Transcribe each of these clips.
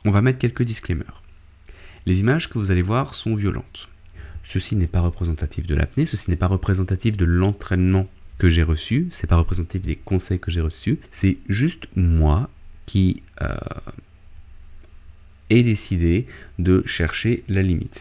on va mettre quelques disclaimers. Les images que vous allez voir sont violentes. Ceci n'est pas représentatif de l'apnée, ceci n'est pas représentatif de l'entraînement que j'ai reçu, c'est pas représentatif des conseils que j'ai reçus, c'est juste moi qui ai décidé de chercher la limite.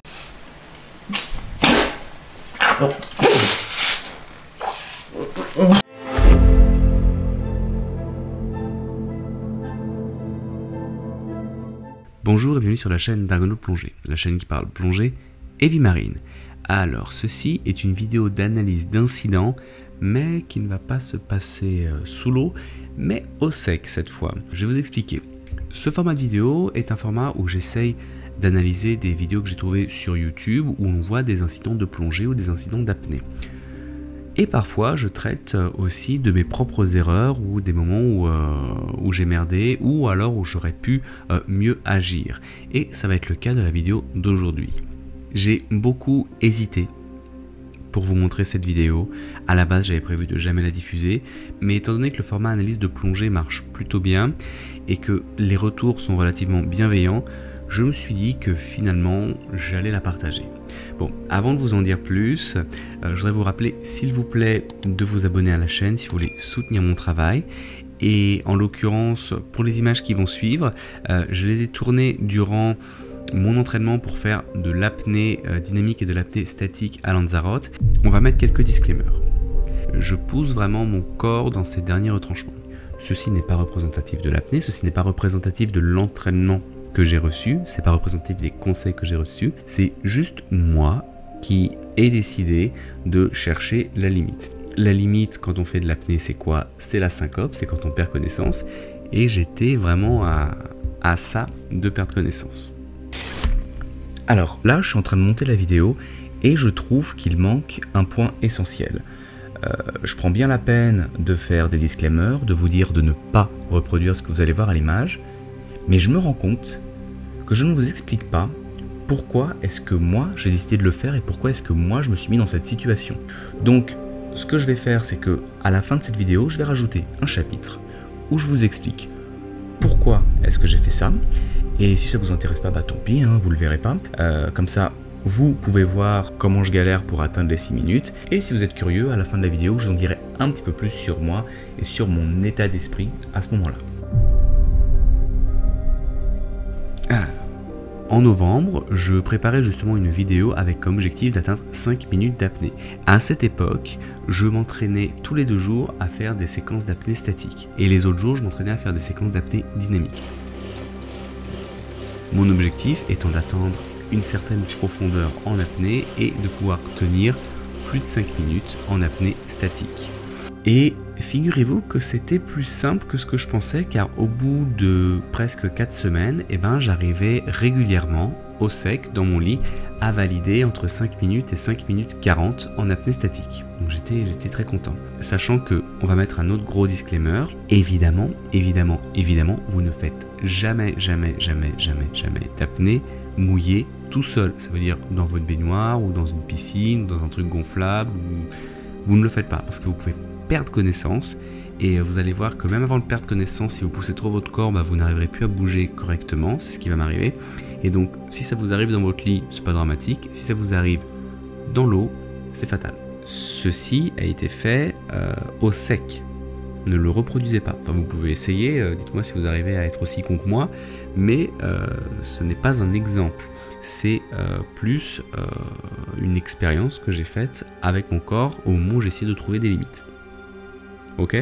Bonjour et bienvenue sur la chaîne d'Argonaut Plongée, la chaîne qui parle plongée et vie marine. Alors, ceci est une vidéo d'analyse d'incident, mais qui ne va pas se passer sous l'eau, mais au sec cette fois. Je vais vous expliquer. Ce format de vidéo est un format où j'essaye d'analyser des vidéos que j'ai trouvées sur YouTube, où on voit des incidents de plongée ou des incidents d'apnée. Et parfois, je traite aussi de mes propres erreurs ou des moments où j'ai merdé ou alors où j'aurais pu mieux agir. Et ça va être le cas de la vidéo d'aujourd'hui. J'ai beaucoup hésité pour vous montrer cette vidéo. À la base, j'avais prévu de jamais la diffuser, mais étant donné que le format analyse de plongée marche plutôt bien et que les retours sont relativement bienveillants, je me suis dit que finalement, j'allais la partager. Bon, avant de vous en dire plus, je voudrais vous rappeler, s'il vous plaît, de vous abonner à la chaîne si vous voulez soutenir mon travail. Et en l'occurrence, pour les images qui vont suivre, je les ai tournées durant mon entraînement pour faire de l'apnée dynamique et de l'apnée statique à Lanzarote. On va mettre quelques disclaimers. Je pousse vraiment mon corps dans ces derniers retranchements. Ceci n'est pas représentatif de l'apnée, ceci n'est pas représentatif de l'entraînement que j'ai reçu, c'est pas représentatif des conseils que j'ai reçus, c'est juste moi qui ai décidé de chercher la limite. La limite quand on fait de l'apnée, c'est quoi? C'est la syncope, c'est quand on perd connaissance, et j'étais vraiment à ça de perdre connaissance. Alors là, je suis en train de monter la vidéo et je trouve qu'il manque un point essentiel. Je prends bien la peine de faire des disclaimers, de vous dire de ne pas reproduire ce que vous allez voir à l'image, mais je me rends compte que je ne vous explique pas pourquoi est-ce que moi j'ai décidé de le faire et pourquoi est-ce que moi je me suis mis dans cette situation. Donc ce que je vais faire, c'est que à la fin de cette vidéo, je vais rajouter un chapitre où je vous explique pourquoi est-ce que j'ai fait ça. Et si ça vous intéresse pas, bah tant pis, hein, vous le verrez pas. Comme ça, vous pouvez voir comment je galère pour atteindre les 6 minutes. Et si vous êtes curieux, à la fin de la vidéo, je vous en dirai un petit peu plus sur moi et sur mon état d'esprit à ce moment-là. En novembre, je préparais justement une vidéo avec comme objectif d'atteindre 5 minutes d'apnée. À cette époque, je m'entraînais tous les 2 jours à faire des séquences d'apnée statique. Et les autres jours, je m'entraînais à faire des séquences d'apnée dynamique. Mon objectif étant d'atteindre une certaine profondeur en apnée et de pouvoir tenir plus de 5 minutes en apnée statique. Et figurez-vous que c'était plus simple que ce que je pensais, car au bout de presque 4 semaines, j'arrivais régulièrement au sec dans mon lit à valider entre 5 minutes et 5 minutes 40 en apnée statique. Donc j'étais très content. Sachant que on va mettre un autre gros disclaimer, évidemment, vous ne faites jamais d'apnée mouillée tout seul. Ça veut dire dans votre baignoire ou dans une piscine, dans un truc gonflable. Vous ne le faites pas parce que vous pouvez perdre connaissance et vous allez voir que même avant de perdre connaissance, si vous poussez trop votre corps, vous n'arriverez plus à bouger correctement, c'est ce qui va m'arriver. Et donc si ça vous arrive dans votre lit, c'est pas dramatique, si ça vous arrive dans l'eau, c'est fatal. Ceci a été fait au sec, ne le reproduisez pas. Enfin, vous pouvez essayer, dites-moi si vous arrivez à être aussi con que moi, mais ce n'est pas un exemple, c'est plus une expérience que j'ai faite avec mon corps au moment où j'ai essayé de trouver des limites. Ok?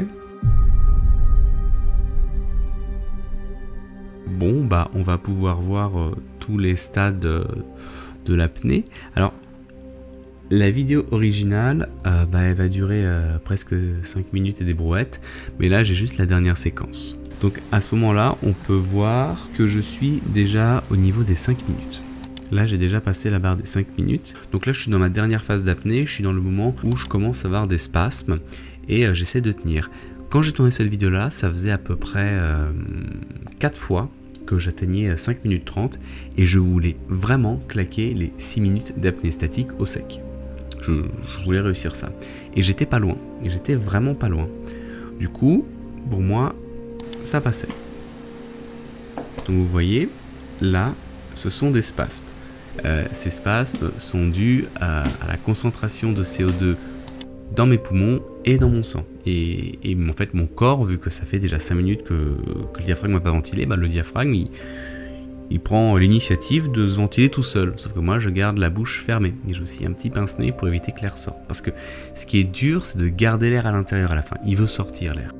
Bon, on va pouvoir voir tous les stades de l'apnée. Alors, la vidéo originale, elle va durer presque 5 minutes et des brouettes, mais là j'ai juste la dernière séquence. Donc à ce moment-là, on peut voir que je suis déjà au niveau des 5 minutes. Là, j'ai déjà passé la barre des 5 minutes. Donc là, je suis dans ma dernière phase d'apnée. Je suis dans le moment où je commence à avoir des spasmes et j'essaie de tenir. Quand j'ai tourné cette vidéo-là, ça faisait à peu près 4 fois que j'atteignais 5 minutes 30 et je voulais vraiment claquer les 6 minutes d'apnée statique au sec. Je voulais réussir ça. Et j'étais pas loin. Et j'étais vraiment pas loin. Du coup, pour moi, ça passait. Donc vous voyez, là, ce sont des spasmes. Ces spasmes sont dus à la concentration de CO2 dans mes poumons et dans mon sang. Et en fait, mon corps, vu que ça fait déjà 5 minutes que le diaphragme n'a pas ventilé, bah, le diaphragme, il prend l'initiative de se ventiler tout seul. Sauf que moi, je garde la bouche fermée. Et j'ai aussi un petit pince-nez pour éviter que l'air sorte. Parce que ce qui est dur, c'est de garder l'air à l'intérieur à la fin. Il veut sortir, l'air.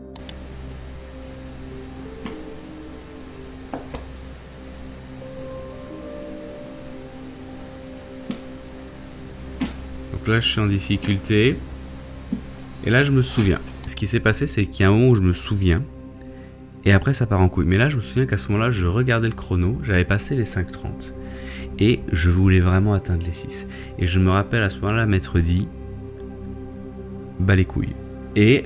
Donc là, je suis en difficulté. Et là, je me souviens. Ce qui s'est passé, c'est qu'il y a un moment où je me souviens. Et après, ça part en couille. Mais là, je me souviens qu'à ce moment-là, je regardais le chrono. J'avais passé les 5h30. Et je voulais vraiment atteindre les 6. Et je me rappelle à ce moment-là, m'être dit, bah les couilles. Et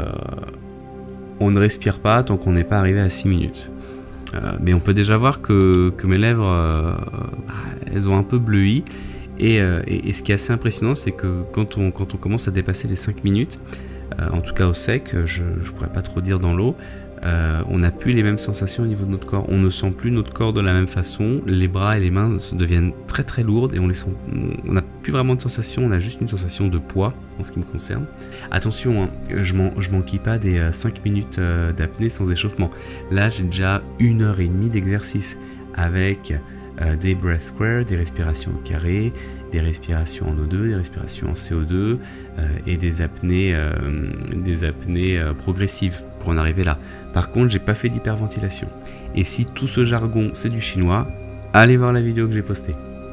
on ne respire pas tant qu'on n'est pas arrivé à 6 minutes. Mais on peut déjà voir que mes lèvres, elles ont un peu bleui. Et ce qui est assez impressionnant, c'est que quand on commence à dépasser les 5 minutes, en tout cas au sec, je ne pourrais pas trop dire dans l'eau, on n'a plus les mêmes sensations au niveau de notre corps. On ne sent plus notre corps de la même façon. Les bras et les mains deviennent très très lourdes et on n'a plus vraiment de sensation, on a juste une sensation de poids en ce qui me concerne. Attention, hein, je m'enquille pas des 5 minutes d'apnée sans échauffement. Là, j'ai déjà 1h30 d'exercice avec des breath square, des respirations au carré, des respirations en O2, des respirations en CO2 et des apnées progressives pour en arriver là. Par contre, j'ai pas fait d'hyperventilation. Et si tout ce jargon c'est du chinois, allez voir la vidéo que j'ai postée.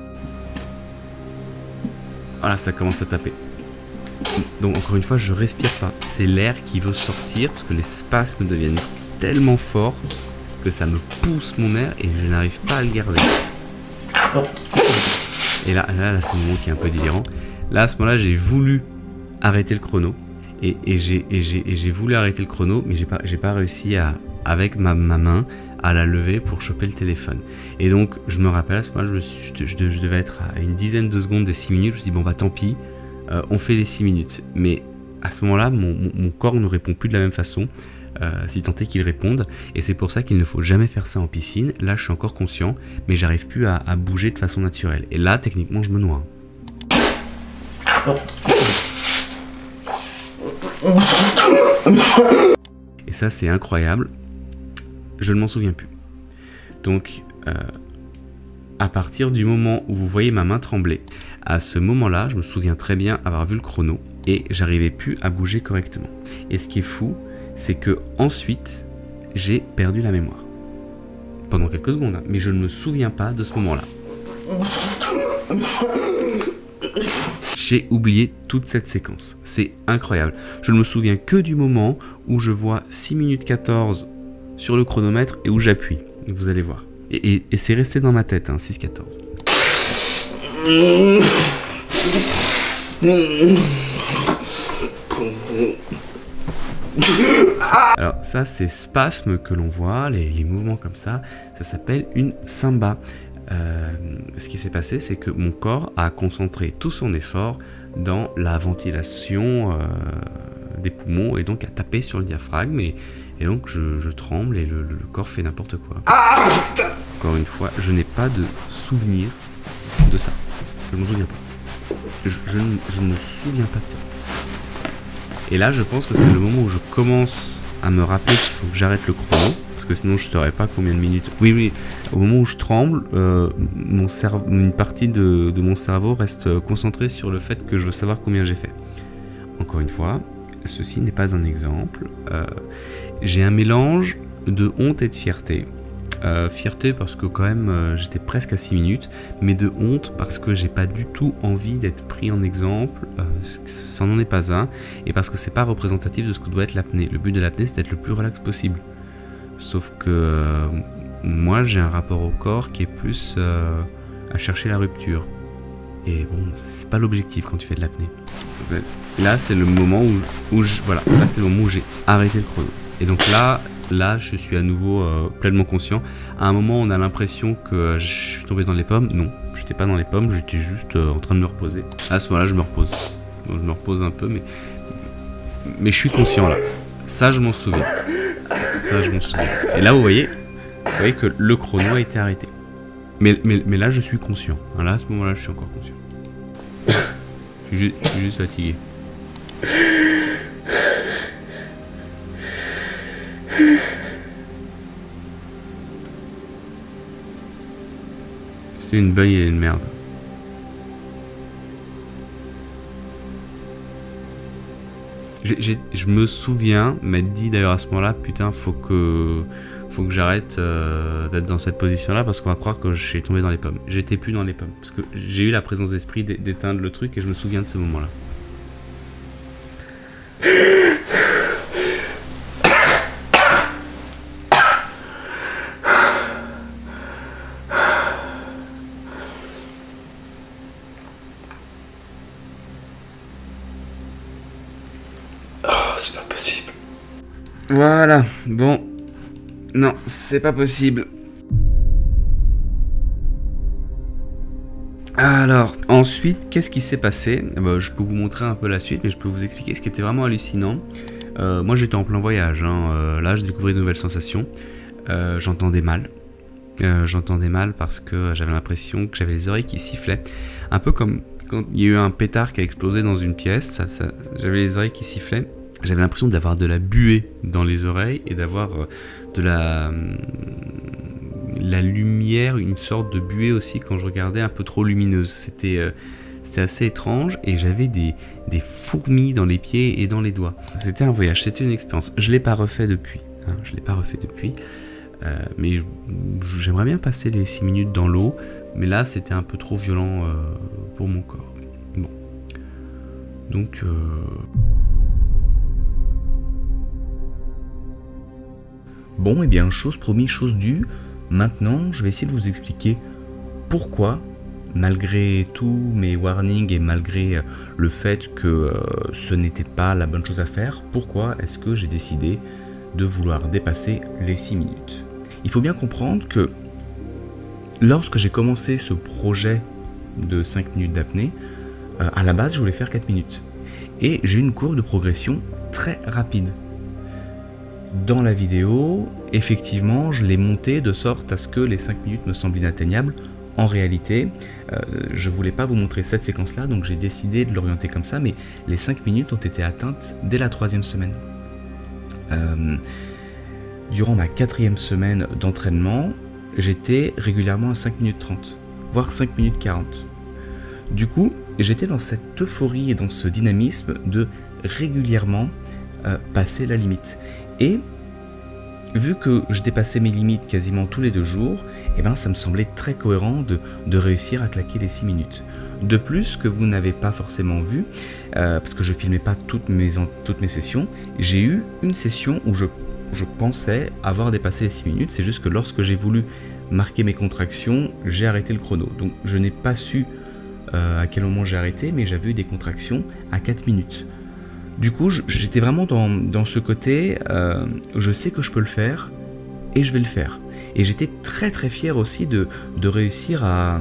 Voilà, ça commence à taper. Donc encore une fois, je respire pas. C'est l'air qui veut sortir parce que les spasmes deviennent tellement forts que ça me pousse mon air et je n'arrive pas à le garder. Et là c'est le moment qui est un peu délirant. Là, à ce moment-là, j'ai voulu arrêter le chrono. Et j'ai voulu arrêter le chrono, mais j'ai pas réussi avec ma main à la lever pour choper le téléphone. Et donc, je me rappelle, à ce moment-là, je devais être à une dizaine de secondes des 6 minutes. Je me suis dit, bon bah tant pis, on fait les 6 minutes. Mais à ce moment-là, mon corps ne répond plus de la même façon, si tant est qu'il réponde. Et c'est pour ça qu'il ne faut jamais faire ça en piscine. Là, je suis encore conscient, mais j'arrive plus à bouger de façon naturelle. Et là, techniquement, je me noie. Et ça, c'est incroyable. Je ne m'en souviens plus. Donc, à partir du moment où vous voyez ma main trembler, à ce moment-là, je me souviens très bien avoir vu le chrono et j'arrivais plus à bouger correctement. Et ce qui est fou, c'est que ensuite, j'ai perdu la mémoire. Pendant quelques secondes, hein, mais je ne me souviens pas de ce moment-là. J'ai oublié toute cette séquence. C'est incroyable. Je ne me souviens que du moment où je vois 6 minutes 14 sur le chronomètre et où j'appuie. Vous allez voir. Et c'est resté dans ma tête, hein, 6-14. Alors ça, c'est spasme que l'on voit, les mouvements comme ça s'appelle une samba. Ce qui s'est passé, c'est que mon corps a concentré tout son effort dans la ventilation des poumons et donc a tapé sur le diaphragme et donc je tremble et le corps fait n'importe quoi. Encore une fois, je n'ai pas de souvenir de ça. Je ne me souviens pas. Je ne me souviens pas de ça. Et là, je pense que c'est le moment où je commence à me rappeler qu'il faut que j'arrête le chrono. Parce que sinon je ne saurais pas combien de minutes. Oui, au moment où je tremble, une partie de mon cerveau reste concentrée sur le fait que je veux savoir combien j'ai fait. Encore une fois, ceci n'est pas un exemple. J'ai un mélange de honte et de fierté. Fierté parce que quand même j'étais presque à 6 minutes, mais de honte parce que j'ai pas du tout envie d'être pris en exemple, ça n'en est pas un, et parce que c'est pas représentatif de ce que doit être l'apnée. Le but de l'apnée, c'est d'être le plus relax possible. Sauf que moi j'ai un rapport au corps qui est plus à chercher la rupture. Et bon, c'est pas l'objectif quand tu fais de l'apnée. Là c'est le moment où j'ai arrêté le chrono. Et donc là je suis à nouveau pleinement conscient. À un moment on a l'impression que je suis tombé dans les pommes. Non, j'étais pas dans les pommes, j'étais juste en train de me reposer. À ce moment-là je me repose. Donc, je me repose un peu, mais je suis conscient là. Ça je m'en souviens. Et là vous voyez que le chrono a été arrêté. Mais là, je suis conscient. Là, à ce moment-là, je suis encore conscient. Je suis juste fatigué. C'était une bonne idée de merde. Je me souviens m'être dit d'ailleurs à ce moment-là, putain, faut que j'arrête d'être dans cette position-là parce qu'on va croire que je suis tombé dans les pommes. J'étais plus dans les pommes parce que j'ai eu la présence d'esprit d'éteindre le truc et je me souviens de ce moment-là. C'est pas possible. Voilà, bon. Non, c'est pas possible. Alors, ensuite, qu'est-ce qui s'est passé? Je peux vous montrer un peu la suite, mais je peux vous expliquer ce qui était vraiment hallucinant. Moi, j'étais en plein voyage. Là, je découvrais de nouvelles sensations. J'entendais mal. J'entendais mal parce que j'avais l'impression que j'avais les oreilles qui sifflaient. Un peu comme quand il y a eu un pétard qui a explosé dans une pièce. J'avais les oreilles qui sifflaient. J'avais l'impression d'avoir de la buée dans les oreilles et d'avoir de la lumière, une sorte de buée aussi quand je regardais un peu trop lumineuse. C'était assez étrange et j'avais des fourmis dans les pieds et dans les doigts. C'était un voyage, c'était une expérience. Je ne l'ai pas refait depuis. Mais j'aimerais bien passer les 6 minutes dans l'eau. Mais là, c'était un peu trop violent pour mon corps. Bon. Donc... Bon, et bien, chose promise, chose due. Maintenant, je vais essayer de vous expliquer pourquoi, malgré tous mes warnings et malgré le fait que ce n'était pas la bonne chose à faire, pourquoi est-ce que j'ai décidé de vouloir dépasser les 6 minutes. Il faut bien comprendre que lorsque j'ai commencé ce projet de 5 minutes d'apnée, à la base, je voulais faire 4 minutes. Et j'ai eu une courbe de progression très rapide. Dans la vidéo, effectivement, je l'ai monté de sorte à ce que les 5 minutes me semblent inatteignables. En réalité, je ne voulais pas vous montrer cette séquence-là, donc j'ai décidé de l'orienter comme ça, mais les 5 minutes ont été atteintes dès la 3e semaine. Durant ma 4e semaine d'entraînement, j'étais régulièrement à 5 minutes 30, voire 5 minutes 40. Du coup, j'étais dans cette euphorie et dans ce dynamisme de régulièrement passer la limite. Et vu que je dépassais mes limites quasiment tous les 2 jours, eh ben, ça me semblait très cohérent de réussir à claquer les 6 minutes. De plus, ce que vous n'avez pas forcément vu, parce que je ne filmais pas toutes mes sessions, j'ai eu une session où je pensais avoir dépassé les 6 minutes, c'est juste que lorsque j'ai voulu marquer mes contractions, j'ai arrêté le chrono. Donc je n'ai pas su à quel moment j'ai arrêté, mais j'avais eu des contractions à 4 minutes. Du coup, j'étais vraiment dans ce côté, je sais que je peux le faire, et je vais le faire. Et j'étais très très fier aussi de réussir à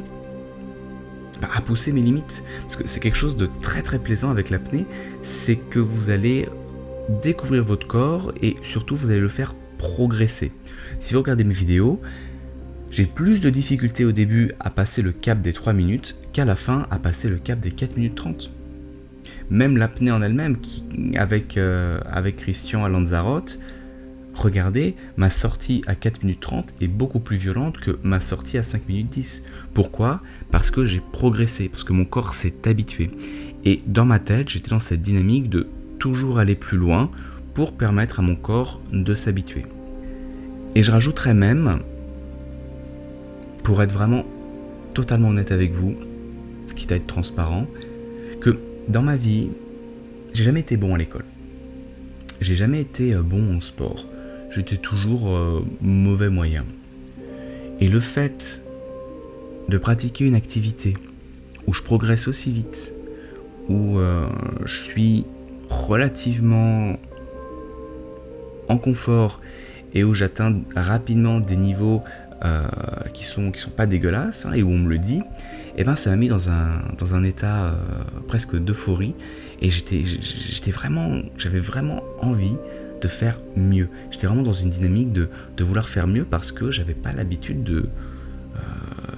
pousser mes limites. Parce que c'est quelque chose de très très plaisant avec l'apnée, c'est que vous allez découvrir votre corps, et surtout vous allez le faire progresser. Si vous regardez mes vidéos, j'ai plus de difficultés au début à passer le cap des 3 minutes, qu'à la fin à passer le cap des 4 minutes 30. Même l'apnée en elle-même, avec Christian à Lanzarote, regardez, ma sortie à 4 minutes 30 est beaucoup plus violente que ma sortie à 5 minutes 10. Pourquoi? Parce que j'ai progressé, parce que mon corps s'est habitué. Et dans ma tête, j'étais dans cette dynamique de toujours aller plus loin pour permettre à mon corps de s'habituer. Et je rajouterais même, pour être vraiment totalement honnête avec vous, quitte à être transparent, que dans ma vie, j'ai jamais été bon à l'école. J'ai jamais été bon en sport. J'étais toujours mauvais moyen. Et le fait de pratiquer une activité où je progresse aussi vite, où je suis relativement en confort et où j'atteins rapidement des niveaux qui sont pas dégueulasses, et où on me le dit, et ben ça m'a mis dans un état presque d'euphorie, et j'avais vraiment envie de faire mieux. J'étais vraiment dans une dynamique de vouloir faire mieux parce que j'avais pas l'habitude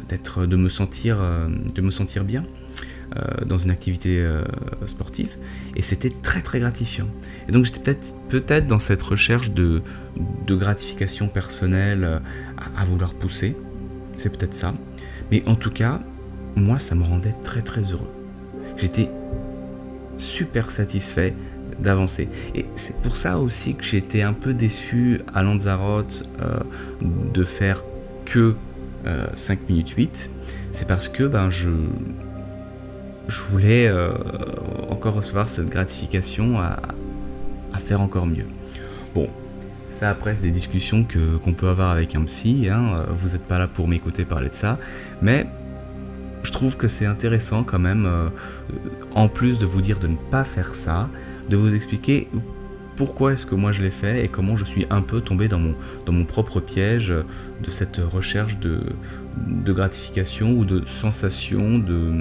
de me sentir bien dans une activité sportive, et c'était très très gratifiant. Et donc j'étais peut-être dans cette recherche de gratification personnelle à vouloir pousser, c'est peut-être ça, mais en tout cas moi ça me rendait très très heureux. J'étais super satisfait d'avancer, et c'est pour ça aussi que j'étais un peu déçu à Lanzarote de faire que 5 minutes 8, c'est parce que je voulais encore recevoir cette gratification à faire encore mieux. Bon, ça après c'est des discussions qu'on peut avoir avec un psy, hein, vous n'êtes pas là pour m'écouter parler de ça, mais je trouve que c'est intéressant quand même, en plus de vous dire de ne pas faire ça, de vous expliquer pourquoi est-ce que moi je l'ai fait et comment je suis un peu tombé dans mon propre piège de cette recherche de gratification ou de sensation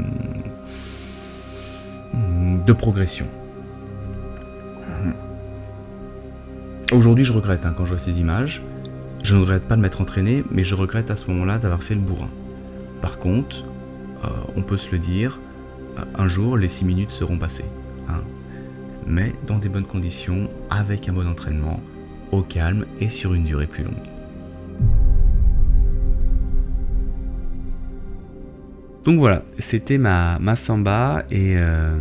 de progression. Aujourd'hui je regrette quand je vois ces images, je ne regrette pas de m'être entraîné, mais je regrette à ce moment-là d'avoir fait le bourrin. Par contre, on peut se le dire, un jour les 6 minutes seront passées, hein, mais dans des bonnes conditions, avec un bon entraînement, au calme et sur une durée plus longue. Donc voilà, c'était ma samba et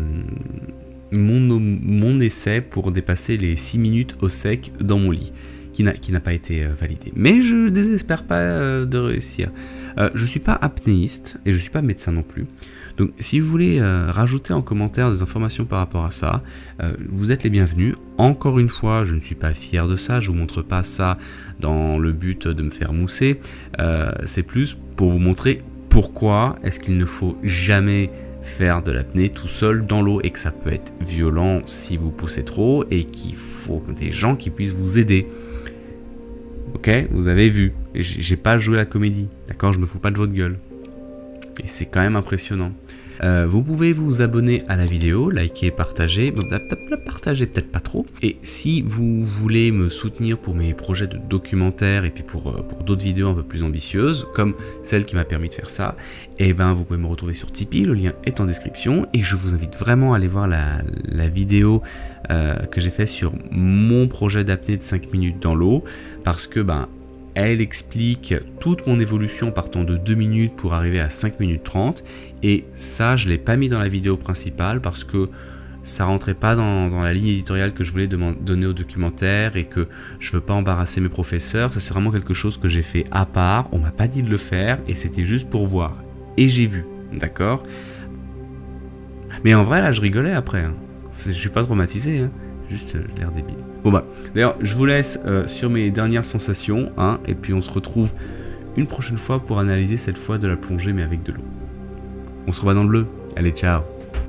mon essai pour dépasser les 6 minutes au sec dans mon lit, qui n'a pas été validé. Mais je ne désespère pas de réussir. Je ne suis pas apnéiste et je ne suis pas médecin non plus. Donc si vous voulez rajouter en commentaire des informations par rapport à ça, vous êtes les bienvenus. Encore une fois, je ne suis pas fier de ça, je ne vous montre pas ça dans le but de me faire mousser. C'est plus pour vous montrer pourquoi est-ce qu'il ne faut jamais faire de l'apnée tout seul dans l'eau et que ça peut être violent si vous poussez trop et qu'il faut des gens qui puissent vous aider. Ok, vous avez vu, j'ai pas joué la comédie, d'accord, je me fous pas de votre gueule. Et c'est quand même impressionnant. Vous pouvez vous abonner à la vidéo, liker, partager, partager peut-être pas trop. Et si vous voulez me soutenir pour mes projets de documentaire et puis pour d'autres vidéos un peu plus ambitieuses, comme celle qui m'a permis de faire ça, et ben vous pouvez me retrouver sur Tipeee, le lien est en description. Et je vous invite vraiment à aller voir la vidéo que j'ai fait sur mon projet d'apnée de 5 minutes dans l'eau, parce que elle explique toute mon évolution partant de 2 minutes pour arriver à 5 minutes 30, et ça je ne l'ai pas mis dans la vidéo principale parce que ça rentrait pas dans la ligne éditoriale que je voulais donner au documentaire et que je veux pas embarrasser mes professeurs. Ça c'est vraiment quelque chose que j'ai fait à part, on m'a pas dit de le faire et c'était juste pour voir, et j'ai vu, d'accord. Mais en vrai là je rigolais après, hein. Je suis pas traumatisé, hein. Juste l'air débile. Bon d'ailleurs je vous laisse sur mes dernières sensations, hein, et puis on se retrouve une prochaine fois pour analyser cette fois de la plongée mais avec de l'eau. On se revoit dans le bleu, allez ciao.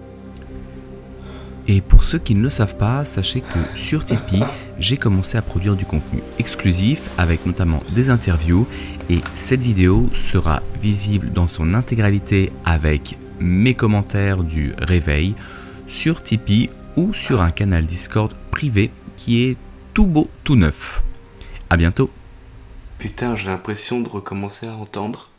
Et pour ceux qui ne le savent pas, sachez que sur Tipeee, j'ai commencé à produire du contenu exclusif avec notamment des interviews, et cette vidéo sera visible dans son intégralité avec mes commentaires du réveil sur Tipeee ou sur un canal Discord privé qui est tout beau, tout neuf. À bientôt. Putain, j'ai l'impression de recommencer à entendre.